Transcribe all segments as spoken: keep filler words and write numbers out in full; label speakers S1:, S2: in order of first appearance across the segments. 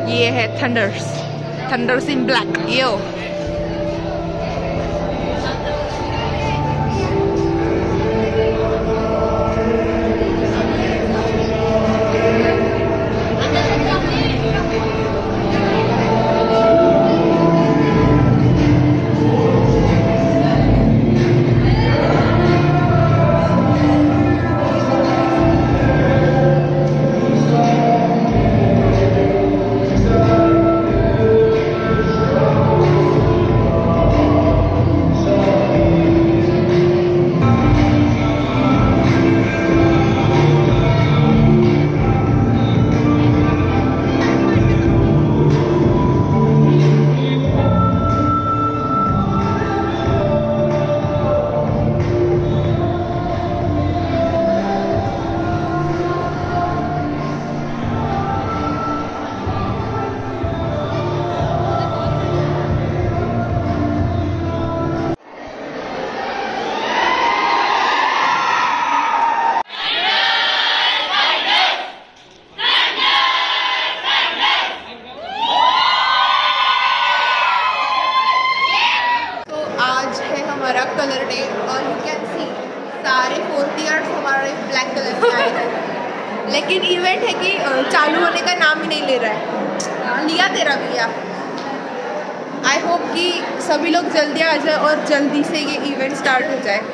S1: ये है thunders, thunders in black. यो कलर डे और यू कैन सी सारे फोर्थ ईयर्स हमारे ब्लैक कलर में आए हैं। लेकिन इवेंट है कि चालू होने का नाम ही नहीं ले रहा है। लिया तेरा भैया। आई होप कि सभी लोग जल्दी आ जाए और जल्दी से ये इवेंट स्टार्ट हो जाए।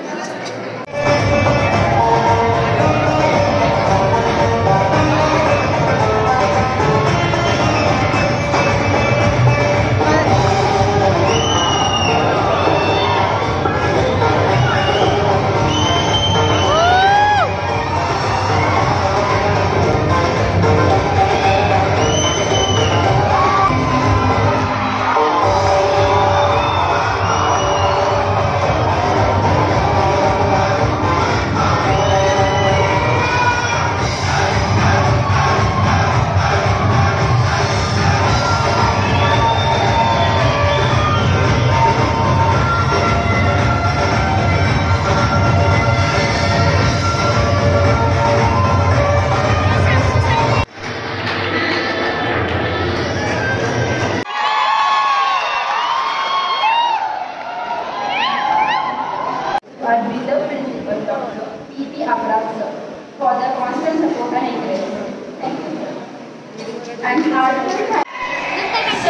S2: For the constant support and encouragement. Thank you, sir. And heartfelt thanks.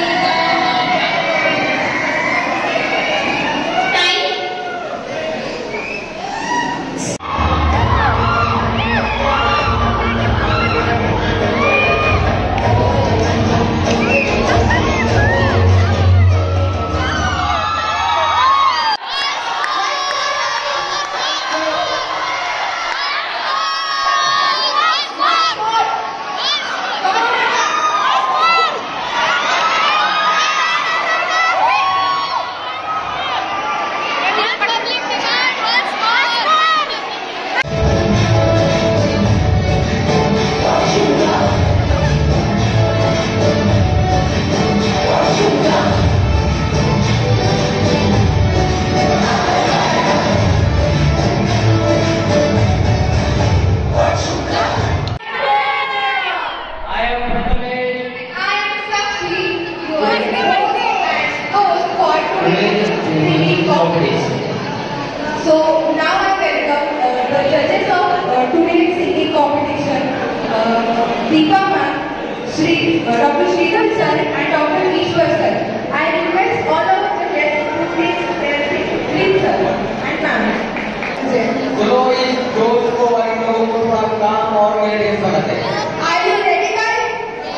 S2: So now I welcome uh, the judges of uh, today's singing competition, uh, Deepa ma'am, Shri, uh, Doctor Sridhar sir and Doctor Ishwar sir. I request all of the guests to please their seat. Please sir and ma'am.
S3: चलो इस जोश को white लोगों को थोड़ा काम और मेरे देश बनाते हैं।
S2: Are you ready guys?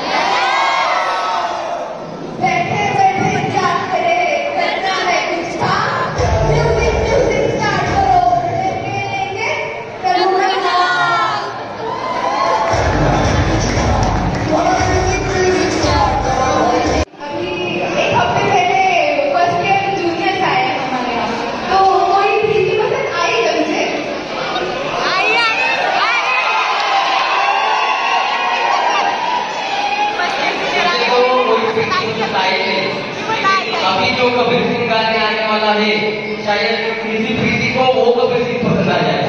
S2: बैठे बैठे क्या करे, करना है कुछ था। Music music start करो, लेके लेके करूँगा नाम। अभी एक हफ्ते पहले फर्स्ट ईयर जूनियर्स आए हैं हमारे यहाँ, तो कोई प्रीति पसंद आई जब से? आई आई
S3: अभी जो कबीर सिंह गाने आने वाला है, शायद किसी प्रीति को वो कबीर सिंह पसंद आ जाए।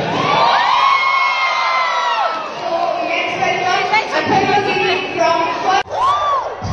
S2: So next welcome Atharva ji from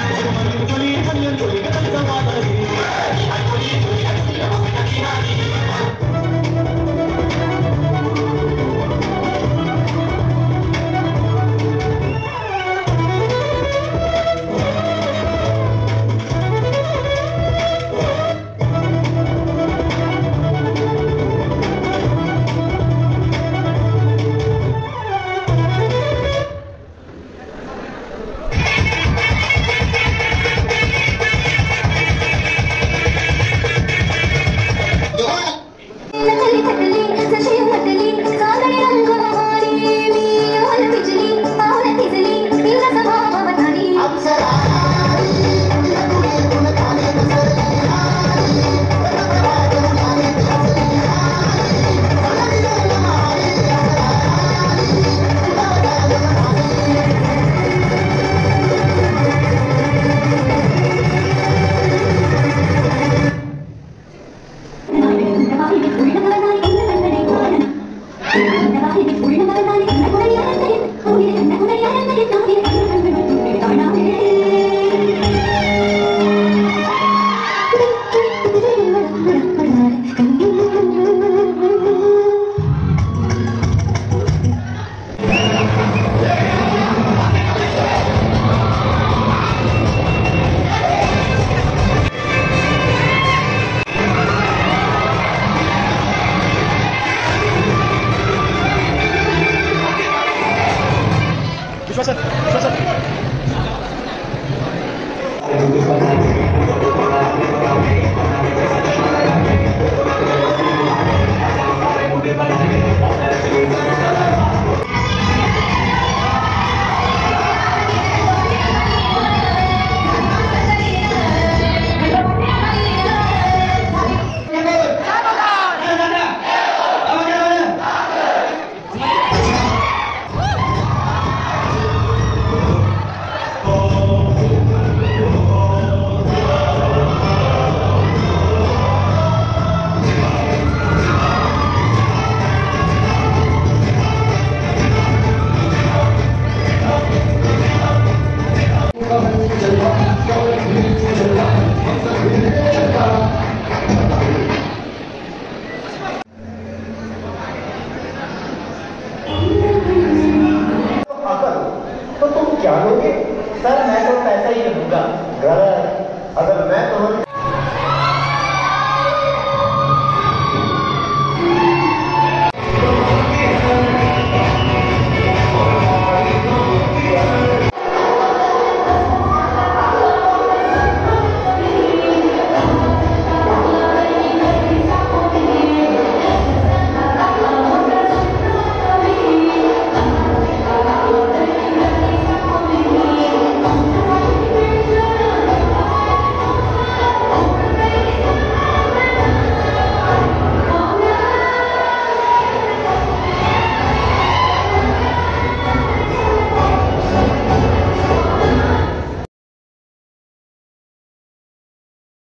S4: क्या लोगे? सर मैं तो पैसा ही लूंगा। अगर मैं तुम्हें